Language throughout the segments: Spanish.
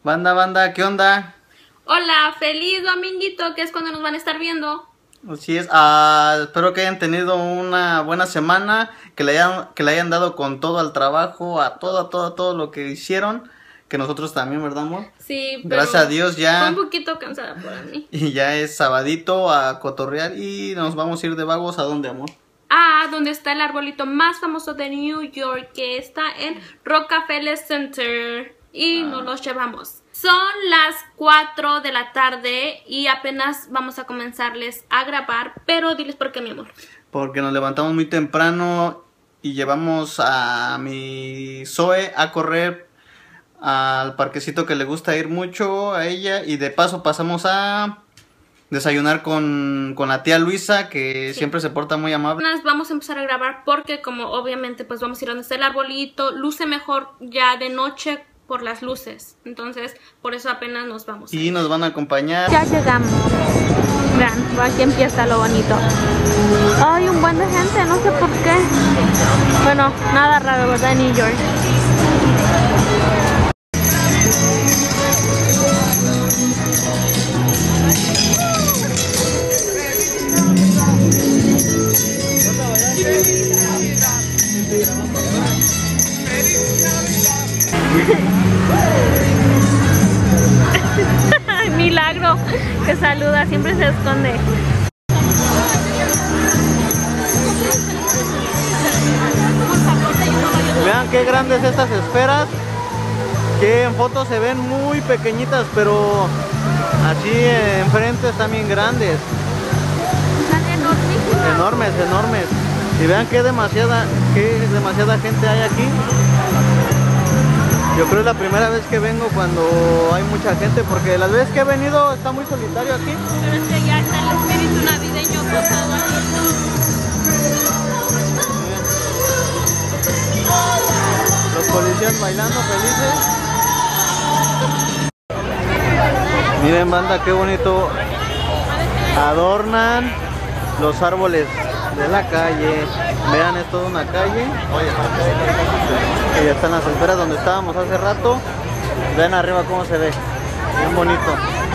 Banda, ¿qué onda? Hola, feliz dominguito, que es cuando nos van a estar viendo. Así es, espero que hayan tenido una buena semana, que le hayan dado con todo al trabajo, a todo lo que hicieron, que nosotros también, ¿verdad, amor? Sí, pero gracias a Dios ya. Estoy un poquito cansada por mí. Y ya es sabadito a cotorrear y nos vamos a ir de vagos. ¿A dónde, amor? Donde está el arbolito más famoso de New York, que está en Rockefeller Center. Y nos los llevamos. Son las 4 de la tarde y apenas vamos a comenzarles a grabar. Pero diles por qué, mi amor. Porque nos levantamos muy temprano y llevamos a mi Zoe a correr al parquecito que le gusta ir mucho a ella. Y de paso pasamos a desayunar con la tía Luisa, que siempre se porta muy amable. Vamos a empezar a grabar porque como obviamente pues vamos a ir donde está el arbolito. Luce mejor ya de noche por las luces, entonces por eso apenas nos vamos. Y nos van a acompañar. Ya llegamos. Vean, aquí empieza lo bonito. Hay un buen de gente, no sé por qué. Bueno, nada raro, ¿verdad? En New York. Milagro que saluda, siempre se esconde. Vean qué grandes estas esferas, que en fotos se ven muy pequeñitas, pero así enfrente están bien grandes. Están enormes. Enormes. Y vean qué demasiada gente hay aquí. Yo creo que es la primera vez que vengo cuando hay mucha gente, porque las veces que he venido está muy solitario aquí. Pero es que ya está el espíritu navideño pasado aquí. Los policías bailando felices. Miren, banda, qué bonito adornan los árboles de la calle. Vean, es toda una calle. Y ya están las esferas donde estábamos hace rato. Vean arriba cómo se ve, bien bonito.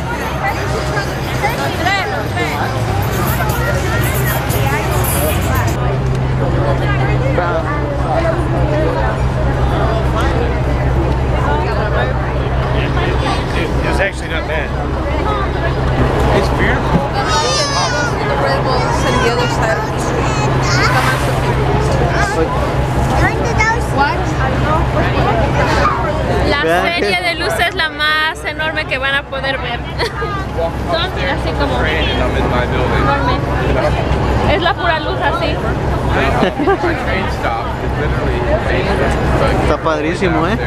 It's actually not bad. It's beautiful. The Red Bulls and the other side of the La serie de luz es la más enorme que van a poder ver. Son así como enorme. Es la pura luz así. Está padrísimo, ¿eh?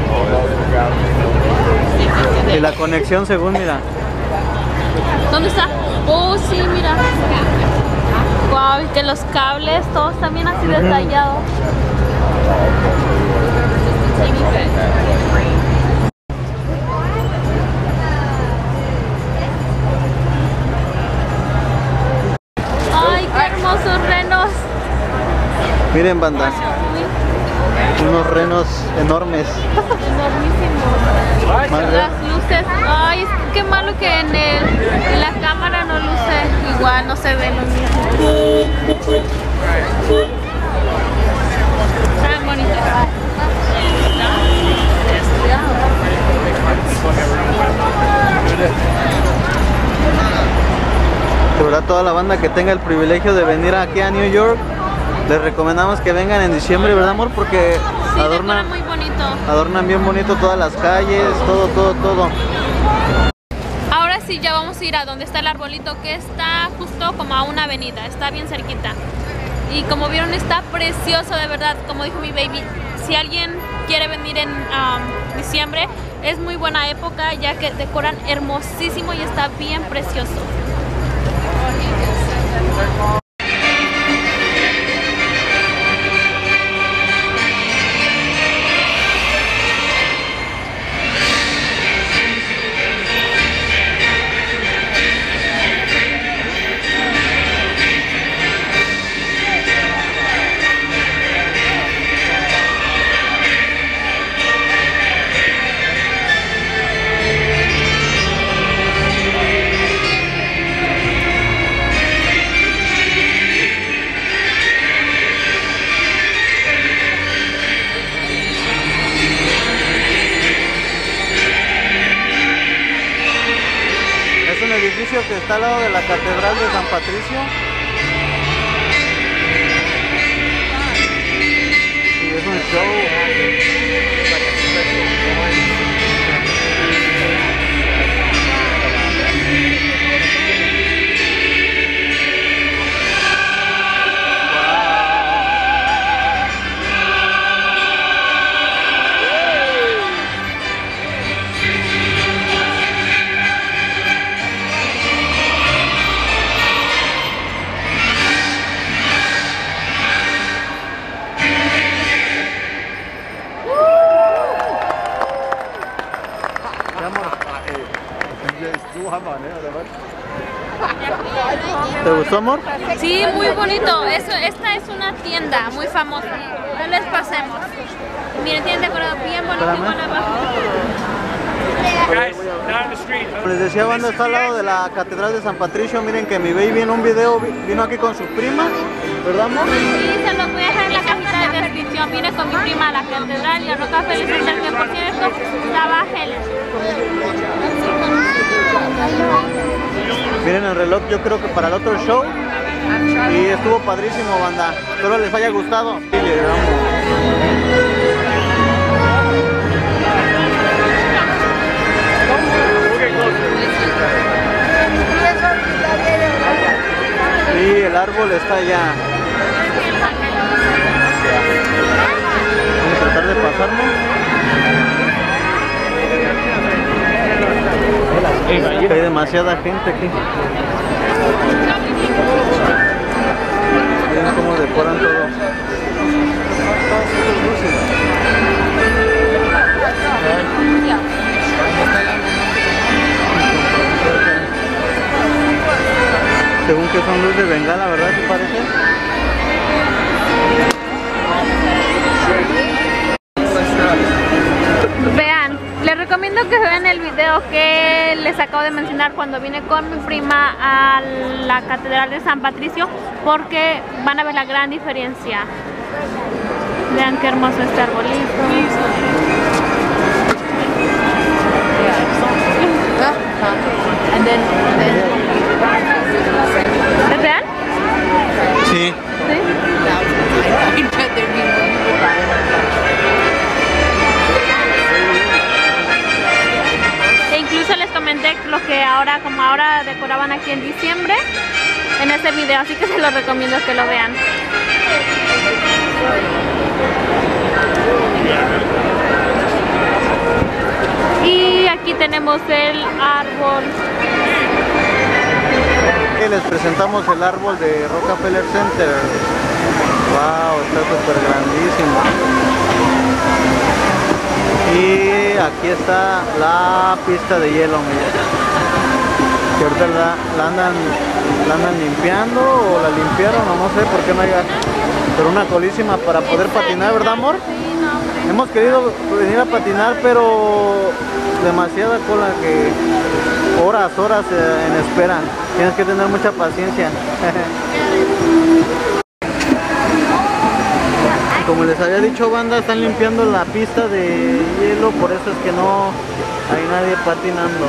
Y la conexión según, mira. ¿Dónde está? Oh, sí, mira. Wow, que los cables todos también así detallados. Ay, qué hermosos renos. Miren, banda, unos renos enormes. Enormísimos. Las luces. Ay, qué malo que en la cámara no luce igual, no se ve lo mismo. Están bonitos. De verdad, toda la banda que tenga el privilegio de venir aquí a New York, les recomendamos que vengan en diciembre, ¿verdad, amor? Porque sí, adornan muy bonito. Adornan bien bonito todas las calles, todo. Ahora sí, ya vamos a ir a donde está el arbolito, que está justo como a una avenida, está bien cerquita. Y como vieron, está precioso, de verdad, como dijo mi baby. Si alguien quiere venir en diciembre, es muy buena época, ya que decoran hermosísimo y está bien precioso. edificio que está al lado de la Catedral de San Patricio. Y es un show. ¿Te gustó, amor? Sí, muy bonito. Esta es una tienda muy famosa. No les pasemos. Miren, tienen decorado bien bonito igual abajo. Les decía, banda, está al lado de la Catedral de San Patricio. Miren que mi baby en un video vino aquí con su prima, ¿verdad, amor? Sí, se los voy a dejar en la cajita de descripción. Vine con mi prima a la catedral y a Rockefeller Center, que por cierto estaba Helen. Miren el reloj, yo creo que para el otro show. Y estuvo padrísimo, banda. Espero les haya gustado. Y sí, el árbol está allá. Voy a tratar de pasarme. Hay demasiada gente aquí. Miren cómo decoran todo. Según que son luz de bengala, ¿verdad? ¿Te parece? Vean, les recomiendo que vean el video que les acabo de mencionar cuando vine con mi prima a la Catedral de San Patricio, porque van a ver la gran diferencia. Vean qué hermoso este arbolito. ¿Es real? Sí. E incluso les comenté lo que ahora, como ahora decoraban aquí en diciembre, en este video, así que se los recomiendo que lo vean. Y aquí tenemos el árbol. Les presentamos el árbol de Rockefeller Center. Wow, está súper grandísimo. Y aquí está la pista de hielo, miren. Que ahorita la andan limpiando, o la limpiaron, o no sé por qué no hay. Pero una colísima para poder patinar, ¿verdad, amor? Sí, no, hombre. Hemos querido venir a patinar, pero demasiada cola, que horas en espera. Tienes que tener mucha paciencia. Como les había dicho, banda, están limpiando la pista de hielo, por eso es que no hay nadie patinando.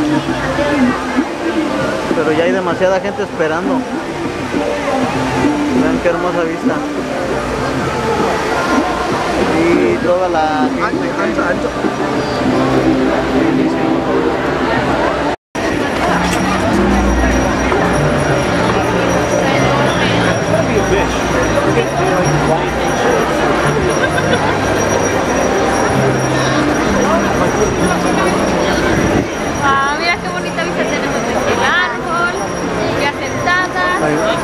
Pero ya hay demasiada gente esperando. Vean qué hermosa vista. Y toda la gente. Ah, mira qué bonita vista tenemos desde el árbol, ya sentadas.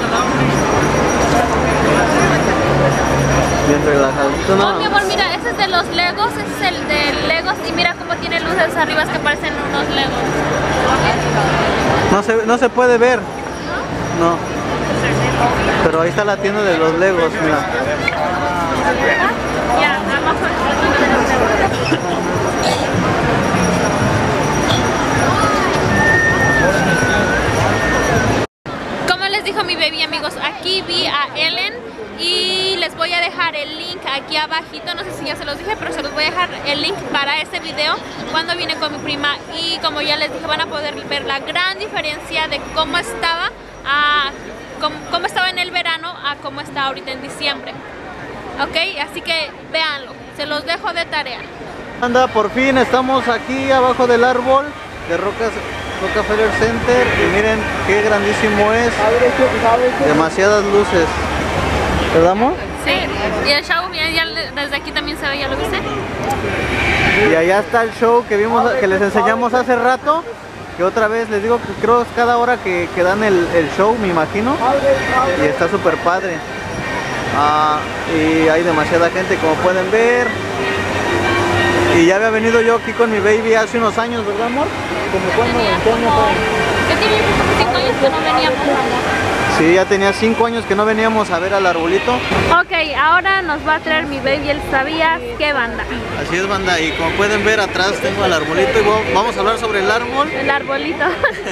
Bien relajadito, ¿no? Oh, mi amor, mira, ese es de los Legos, ese es el de Legos, y mira cómo tiene luces arriba que parecen unos Legos. No se puede ver. No. Pero ahí está la tienda de los Legos, mira. Ya, abajo de los Legos. Como les dijo mi baby, amigos, aquí vi a Ellen y les voy a dejar el link aquí abajito, no sé si ya se los dije, dije, pero se los voy a dejar el link para ese video cuando vine con mi prima. Y como ya les dije, van a poder ver la gran diferencia de cómo estaba cómo estaba en el verano a cómo está ahorita en diciembre. Ok, así que véanlo, se los dejo de tarea. Anda, por fin estamos aquí abajo del árbol de Rockefeller Center y miren qué grandísimo es. Demasiadas luces, ¿verdad, amor? Sí, y el show ya desde aquí también se ve, ¿ya lo viste? Y allá está el show que vimos, que les enseñamos hace rato. Que otra vez les digo que creo es cada hora que dan el show, me imagino. Y está súper padre. Y hay demasiada gente, como pueden ver. Y ya había venido yo aquí con mi baby hace unos años, ¿verdad, amor? ¿Como cuándo? ¿Qué año fue? Yo tenía como 5 años que no veníamos, amor. Sí, ya tenía 5 años que no veníamos a ver al arbolito. Ok, ahora nos va a traer mi baby el ¿Sabías qué, banda? Así es, banda, y como pueden ver atrás tengo al arbolito y vamos a hablar sobre el árbol. El arbolito.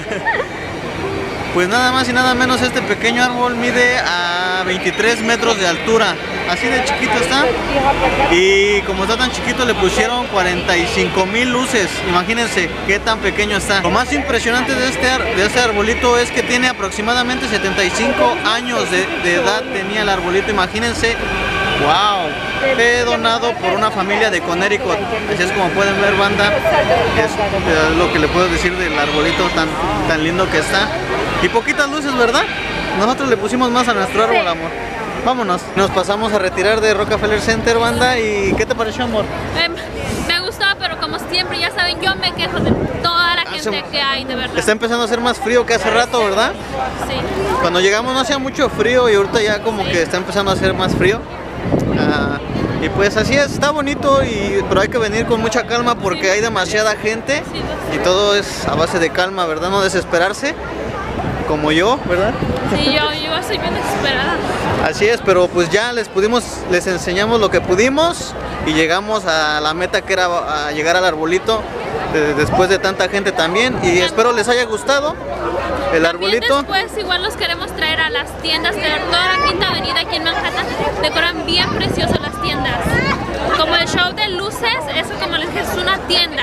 Pues nada más y nada menos este pequeño árbol mide a 23 metros de altura. Así de chiquito está. Y como está tan chiquito le pusieron 45,000 luces. Imagínense qué tan pequeño está. Lo más impresionante de este arbolito es que tiene aproximadamente 75 años de edad tenía el arbolito. Imagínense. ¡Wow! Fue donado por una familia de Connecticut. Así es como pueden ver, banda. Es lo que le puedo decir del arbolito tan lindo que está. Y poquitas luces, ¿verdad? Nosotros le pusimos más a nuestro árbol, amor. Vámonos. Nos pasamos a retirar de Rockefeller Center, banda. ¿Y qué te pareció, amor? Me gustó, pero como siempre, ya saben, yo me quejo de toda la gente que hay, de verdad. Está empezando a hacer más frío que hace rato, ¿verdad? Sí. Cuando llegamos no hacía mucho frío y ahorita ya como que está empezando a hacer más frío. Y pues así es, está bonito, pero hay que venir con mucha calma porque hay demasiada gente y todo es a base de calma, ¿verdad? No desesperarse, como yo, ¿verdad? Sí, yo soy bien desesperada. Así es, pero pues ya les enseñamos lo que pudimos y llegamos a la meta que era a llegar al arbolito después de tanta gente también, y espero les haya gustado el arbolito. Después igual los queremos traer a las tiendas de toda la Quinta Avenida aquí en Manhattan. Decoran bien precioso las tiendas. Como el show de luces, eso como les dije es una tienda.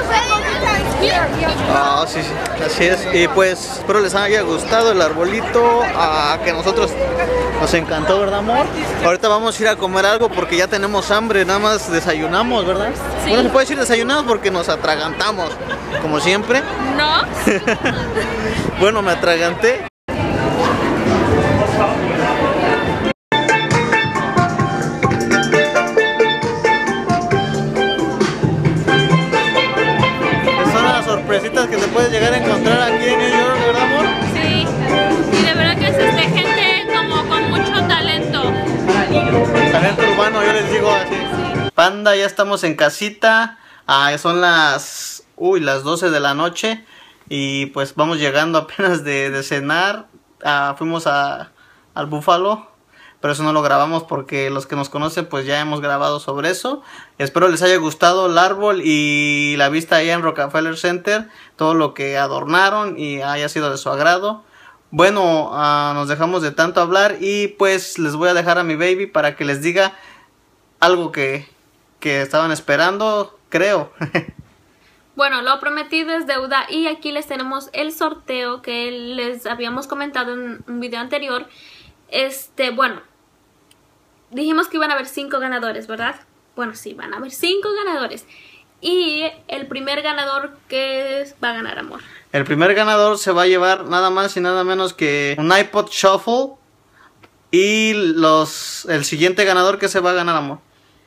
Sí, así es. Y pues espero les haya gustado el arbolito, que a nosotros nos encantó, ¿verdad, amor? Ahorita vamos a ir a comer algo porque ya tenemos hambre, nada más desayunamos, ¿verdad? Sí. Bueno, se puede decir desayunamos porque nos atragantamos, como siempre. ¿No? Bueno, me atraganté. Sorpresitas que te puedes llegar a encontrar aquí en New York, ¿verdad, amor? Sí, y de verdad que es gente como con mucho talento. Talento urbano, yo les digo así. Sí. Panda, ya estamos en casita. Son las 12 de la noche y pues vamos llegando apenas de cenar. Fuimos al Búfalo, pero eso no lo grabamos porque los que nos conocen pues ya hemos grabado sobre eso. Espero les haya gustado el árbol y la vista allá en Rockefeller Center, todo lo que adornaron y haya sido de su agrado. Bueno, nos dejamos de tanto hablar y pues les voy a dejar a mi baby para que les diga algo que estaban esperando, creo. Bueno, lo prometido es deuda y aquí les tenemos el sorteo que les habíamos comentado en un video anterior. Bueno, dijimos que iban a haber 5 ganadores, ¿verdad? Bueno, sí, van a haber 5 ganadores. Y el primer ganador, ¿qué va a ganar, amor? El primer ganador se va a llevar nada más y nada menos que un iPod Shuffle. Y el siguiente ganador, ¿qué se va a ganar, amor?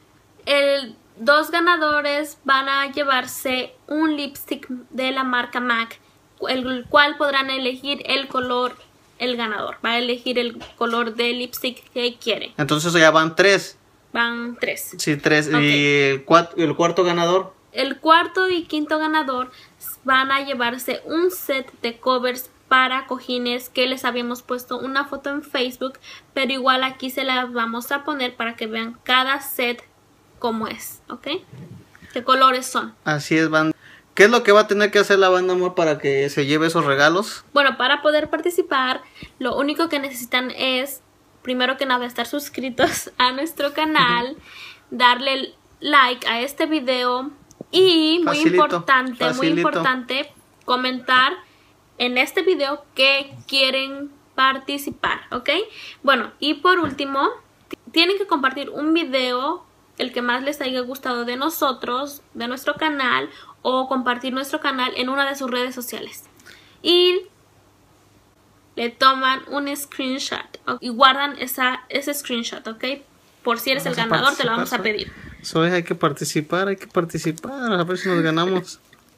2 ganadores van a llevarse un lipstick de la marca MAC, el cual podrán elegir el color. El ganador va a elegir el color de lipstick que quiere. Entonces ya van 3. Van 3. Sí, 3. Okay. ¿Y el cuarto ganador? El cuarto y quinto ganador van a llevarse un set de covers para cojines que les habíamos puesto una foto en Facebook, pero igual aquí se las vamos a poner para que vean cada set cómo es, ¿ok? ¿Qué colores son? Así es, banda. ¿Qué es lo que va a tener que hacer la banda, amor, para que se lleve esos regalos? Bueno, para poder participar, lo único que necesitan es, primero que nada, estar suscritos a nuestro canal, darle like a este video y muy importante, comentar en este video que quieren participar, ¿ok? Bueno, y por último, tienen que compartir un video, el que más les haya gustado de nosotros, de nuestro canal, o compartir nuestro canal en una de sus redes sociales. Y le toman un screenshot y guardan ese screenshot, ¿ok? Por si eres el ganador, te lo vamos a pedir. Hay que participar, a ver si nos ganamos.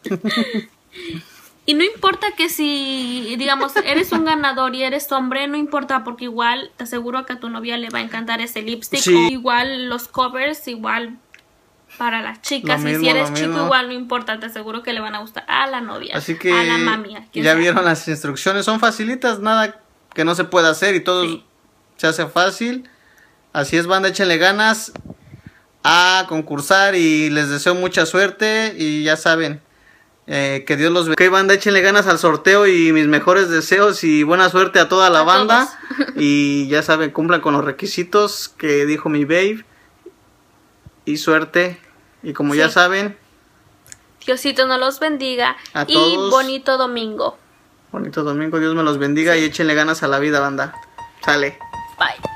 Y no importa que si, digamos, eres un ganador y eres hombre, no importa, porque igual te aseguro que a tu novia le va a encantar ese lipstick. Sí. O igual los covers, igual para las chicas. Y si eres chico, igual no importa, te aseguro que le van a gustar a la novia, así que a la mami. Ya vieron las instrucciones, son facilitas, nada que no se pueda hacer y todo se hace fácil. Así es, banda, échenle ganas a concursar y les deseo mucha suerte y ya saben. Que Dios los bendiga. Ok, banda, échenle ganas al sorteo y mis mejores deseos y buena suerte a toda la banda. Y ya saben, cumplan con los requisitos que dijo mi babe. Y suerte. Y como ya saben, Diosito nos los bendiga. A y todos, bonito domingo. Bonito domingo, Dios me los bendiga y échenle ganas a la vida, banda. Sale. Bye.